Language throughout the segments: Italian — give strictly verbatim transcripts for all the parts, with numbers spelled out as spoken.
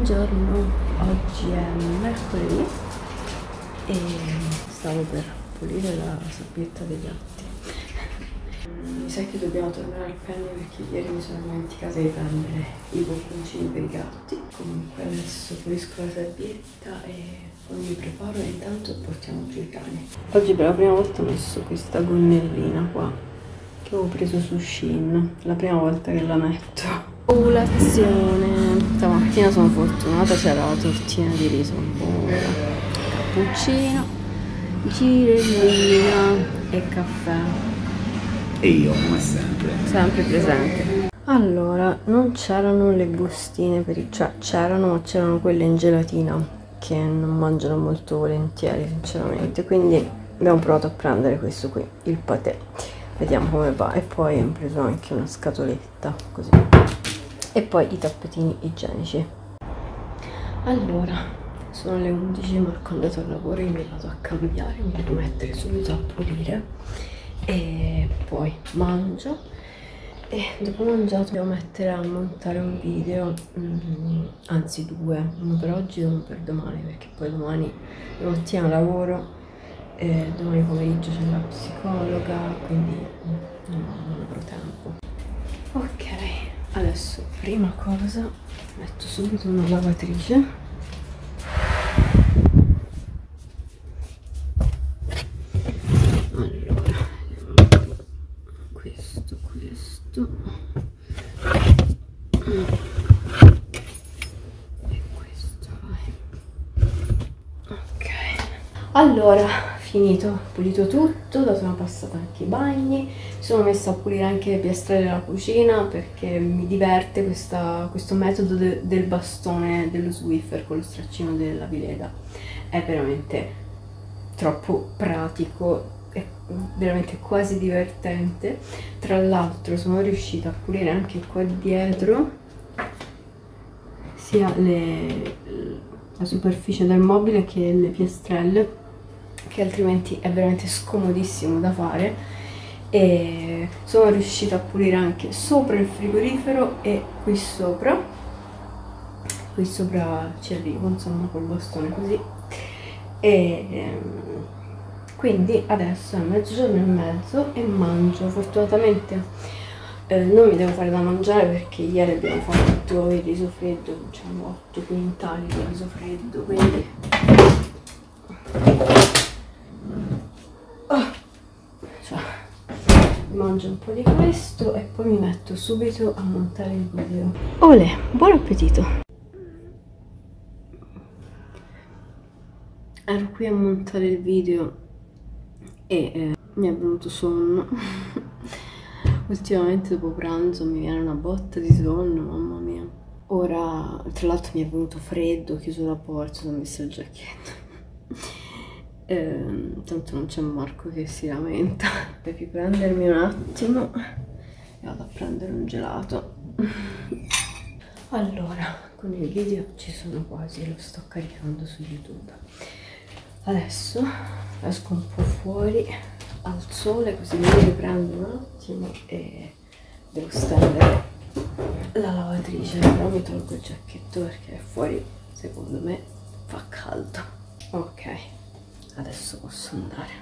Buongiorno, oggi è mercoledì e stavo per pulire la sabbietta degli gatti. Mi sa che dobbiamo tornare al Penny perché ieri mi sono dimenticata di prendere i bocconcini per i gatti. Comunque adesso pulisco la sabbietta e poi mi preparo e intanto portiamo giù i cani. Oggi per la prima volta ho messo questa gonnellina qua che avevo preso su Shein, la prima volta che la metto. Colazione, stamattina sono fortunata, c'era la tortina di riso buona, cappuccino, girellina e caffè. E io come sempre Sempre presente. Allora, non c'erano le bustine per i... cioè c'erano, ma c'erano quelle in gelatina che non mangiano molto volentieri sinceramente, quindi abbiamo provato a prendere questo qui, il patè, vediamo come va. E poi abbiamo preso anche una scatoletta così. E poi i tappetini igienici. Allora, sono le undici, Marco è andato al lavoro, io mi vado a cambiare, mi devo mettere subito a pulire e poi mangio e dopo mangiato devo mettere a montare un video, mm, anzi due, uno per oggi e uno per domani, perché poi domani mattina lavoro e domani pomeriggio c'è la psicologa, quindi non, non avrò tempo. Ok. Adesso, prima cosa, metto subito una lavatrice. Allora, questo, questo e questo, vai. Ok. Allora, finito, pulito tutto, dato una passata anche i bagni, mi sono messa a pulire anche le piastrelle della cucina perché mi diverte questa, questo metodo de, del bastone dello Swiffer con lo straccino della vileda, è veramente troppo pratico, è veramente quasi divertente. Tra l'altro sono riuscita a pulire anche qua dietro sia le, la superficie del mobile che le piastrelle, che altrimenti è veramente scomodissimo da fare, e sono riuscita a pulire anche sopra il frigorifero e qui sopra qui sopra ci arrivo insomma col bastone così, e ehm, quindi adesso è mezzogiorno e mezzo e mangio. Fortunatamente eh, non mi devo fare da mangiare perché ieri abbiamo fatto il riso freddo, diciamo otto quintali di riso freddo, quindi mangio un po' di questo e poi mi metto subito a montare il video. Olè, buon appetito! Ero qui a montare il video e eh, mi è venuto sonno. Ultimamente dopo pranzo mi viene una botta di sonno, mamma mia. Ora, tra l'altro mi è venuto freddo, ho chiuso la porta, sono messa il giacchetto. Eh, tanto non c'è Marco che si lamenta. Per riprendermi un attimo e vado a prendere un gelato. Allora, con il video ci sono quasi, lo sto caricando su YouTube. Adesso esco un po' fuori al sole così mi riprendo un attimo e devo stendere la lavatrice, però mi tolgo il giacchetto perché fuori secondo me fa caldo. Ok, adesso posso andare.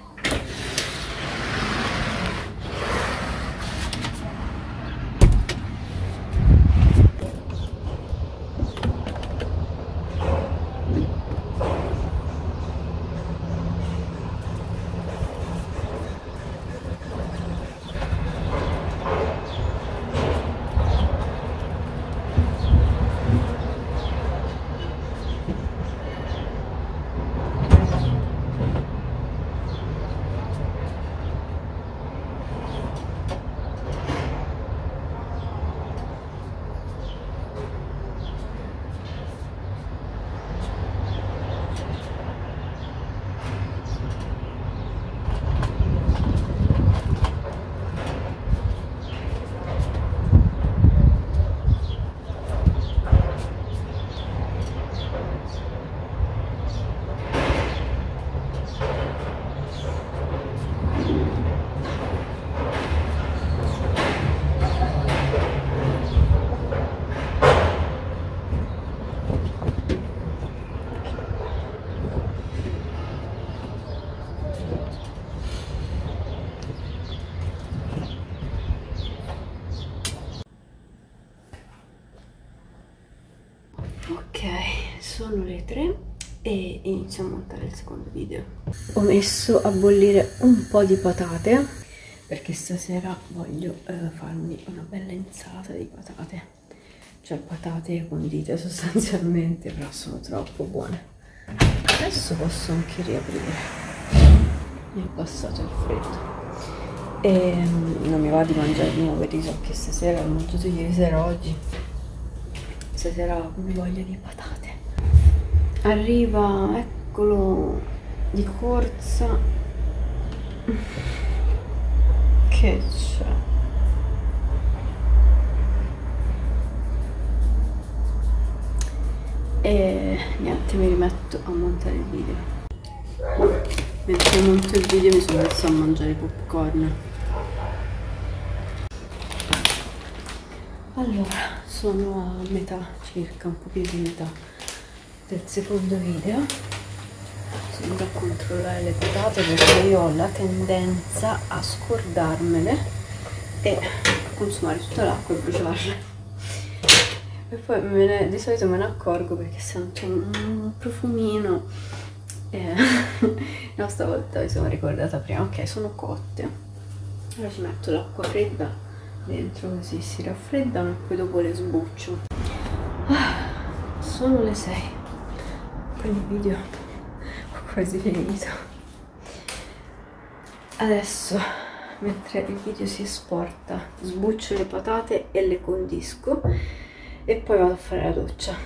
sono le tre e inizio a montare il secondo video. Ho messo a bollire un po' di patate perché stasera voglio eh, farmi una bella insalata di patate, cioè patate condite sostanzialmente, però sono troppo buone. Adesso posso anche riaprire, mi è passato il freddo. E non mi va di mangiare di nuovo il riso che stasera l'ho mangiato ieri sera, oggi stasera ho voglia di patate. Arriva, eccolo, di corsa. Che c'è? E niente, mi rimetto a montare il video. Mentre monto il video mi sono messo a mangiare popcorn. Allora, sono a metà, circa un po' più di metà del secondo video. Sono da controllare le patate perché io ho la tendenza a scordarmele e a consumare tutta l'acqua e bruciarle. E poi me ne, di solito me ne accorgo perché sento un profumino. E no, stavolta mi sono ricordata prima. Ok, sono cotte. Ora ci metto l'acqua fredda dentro così si raffreddano e poi dopo le sbuccio. Ah, sono le sei, con il video ho quasi finito. Adesso, mentre il video si esporta, sbuccio le patate e le condisco e poi vado a fare la doccia.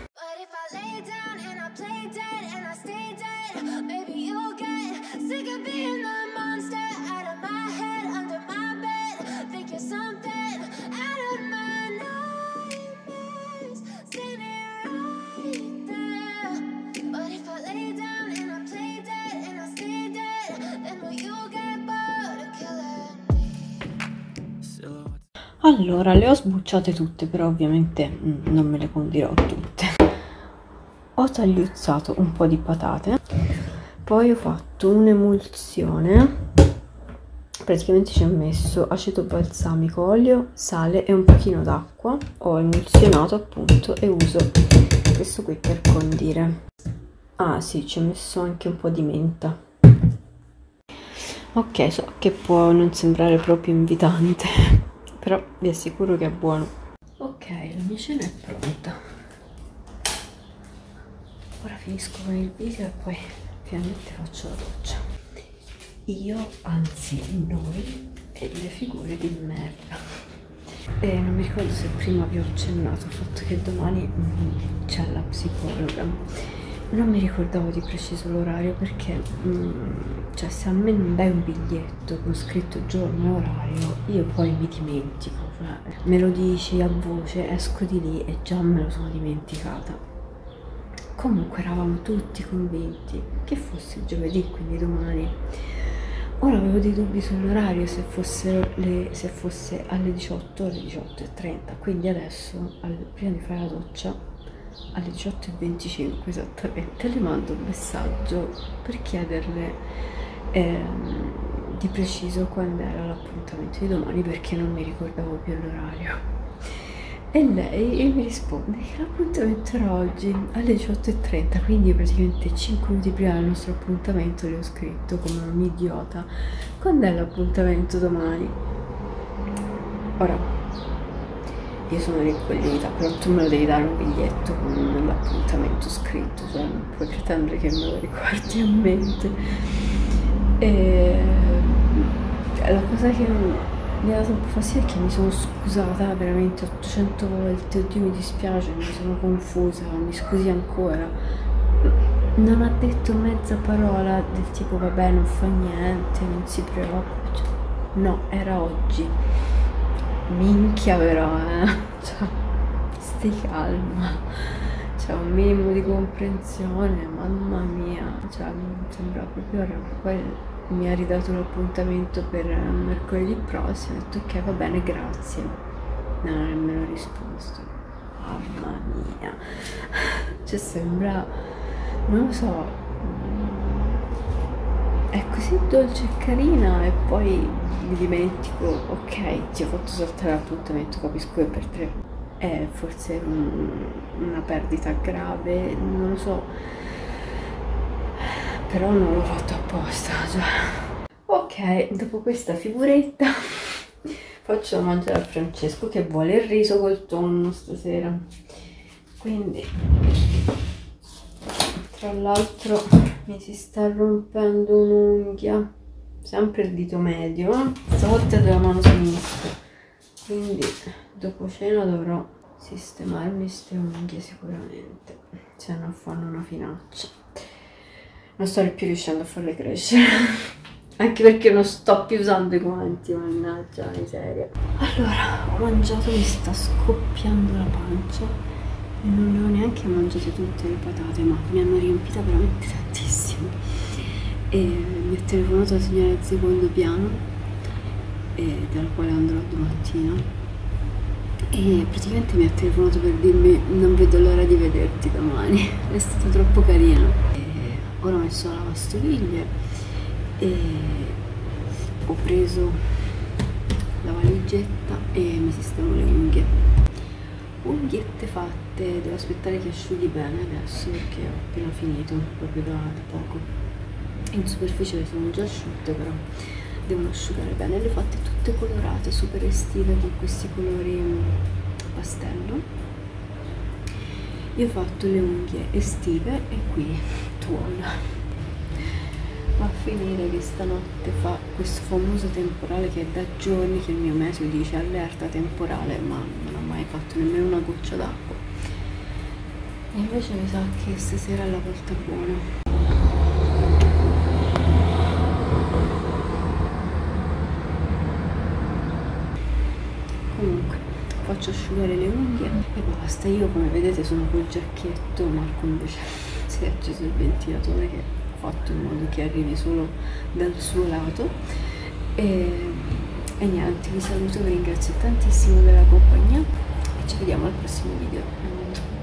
Allora, le ho sbucciate tutte, però ovviamente mh, non me le condirò tutte. Ho tagliuzzato un po' di patate, poi ho fatto un'emulsione. Praticamente ci ho messo aceto balsamico, olio, sale e un pochino d'acqua. Ho emulsionato appunto e uso questo qui per condire. Ah sì, ci ho messo anche un po' di menta. Ok, so che può non sembrare proprio invitante, però vi assicuro che è buono. Ok, la mia cena è pronta. Ora finisco con il video e poi finalmente faccio la doccia. Io, anzi noi, e le figure di merda. E non mi ricordo se prima vi ho accennato il fatto che domani mm, c'è la psicologa. Non mi ricordavo di preciso l'orario perché, mm, cioè, se a me non dai un biglietto con scritto giorno e orario, io poi mi dimentico. Cioè, me lo dici a voce, esco di lì e già me lo sono dimenticata. Comunque eravamo tutti convinti che fosse giovedì, quindi domani. Ora avevo dei dubbi sull'orario, se fosse, le, se fosse alle diciotto o alle diciotto e trenta, quindi adesso, al, prima di fare la doccia, alle diciotto e venticinque esattamente, le mando un messaggio per chiederle ehm, di preciso quando era l'appuntamento di domani, perché non mi ricordavo più l'orario. E lei mi risponde che l'appuntamento era oggi alle diciotto e trenta, quindi praticamente cinque minuti prima del nostro appuntamento le ho scritto come un idiota quando è l'appuntamento domani. Ora, io sono rincoglionita, però tu me lo devi dare un biglietto con l'appuntamento scritto, cioè non puoi pretendere che me lo ricordi a mente. E la cosa che mi ha dato un po' fastidio è che mi sono scusata veramente ottocento volte. Oddio, mi dispiace, mi sono confusa, mi scusi ancora. Non ha detto mezza parola del tipo vabbè, non fa niente, non si preoccupi. Cioè, no, era oggi. Minchia però, eh. Cioè, stai calma. C'è un minimo di comprensione, mamma mia. Cioè, mi sembra proprio orribile. Poi mi ha ridato l'appuntamento per mercoledì prossimo, ho detto ok, va bene, grazie. Non ha nemmeno risposto. Mamma mia. Cioè sembra, non lo so, è così dolce e carina e poi mi dimentico. Ok, ti ho fatto saltare l'appuntamento, capisco che per te è forse un, una perdita grave, non lo so, però non l'ho fatto apposta, cioè. Ok, dopo questa figuretta faccio da mangiare a Francesco che vuole il riso col tonno stasera, quindi tra l'altro mi si sta rompendo un'unghia, sempre il dito medio, eh? stavolta della mano sinistra, quindi dopo cena dovrò sistemarmi queste unghie sicuramente, se no fanno una finaccia. Non sto più riuscendo a farle crescere anche perché non sto più usando i guanti, mannaggia la miseria. Allora, ho mangiato, mi sta scoppiando la pancia e non le ho neanche mangiate tutte le patate, ma mi hanno riempita veramente tantissimo. E mi ha telefonato la signora del secondo piano, e dalla quale andrò domattina, e praticamente mi ha telefonato per dirmi non vedo l'ora di vederti domani. È stato troppo carino. E ora ho messo la lavastoviglie e ho preso la valigetta e mi sistemo le unghie. Unghiette fatte, devo aspettare che asciughi bene adesso perché ho appena finito, proprio da, da poco. In superficie le sono già asciutte, però devono asciugare bene. Le ho fatte tutte colorate, super estive, con questi colori pastello. Io ho fatto le unghie estive e qui tuono. Va a finire che stanotte fa questo famoso temporale che è da giorni che il mio meteo dice allerta temporale, ma non ha mai fatto nemmeno una goccia d'acqua. E invece mi sa che stasera è la volta buona. Comunque faccio asciugare le unghie e basta. Io, come vedete, sono col giacchetto, Marco invece si è acceso il ventilatore che ho fatto in modo che arrivi solo dal suo lato. E, e niente, vi saluto, vi ringrazio tantissimo della compagnia e ci vediamo al prossimo video.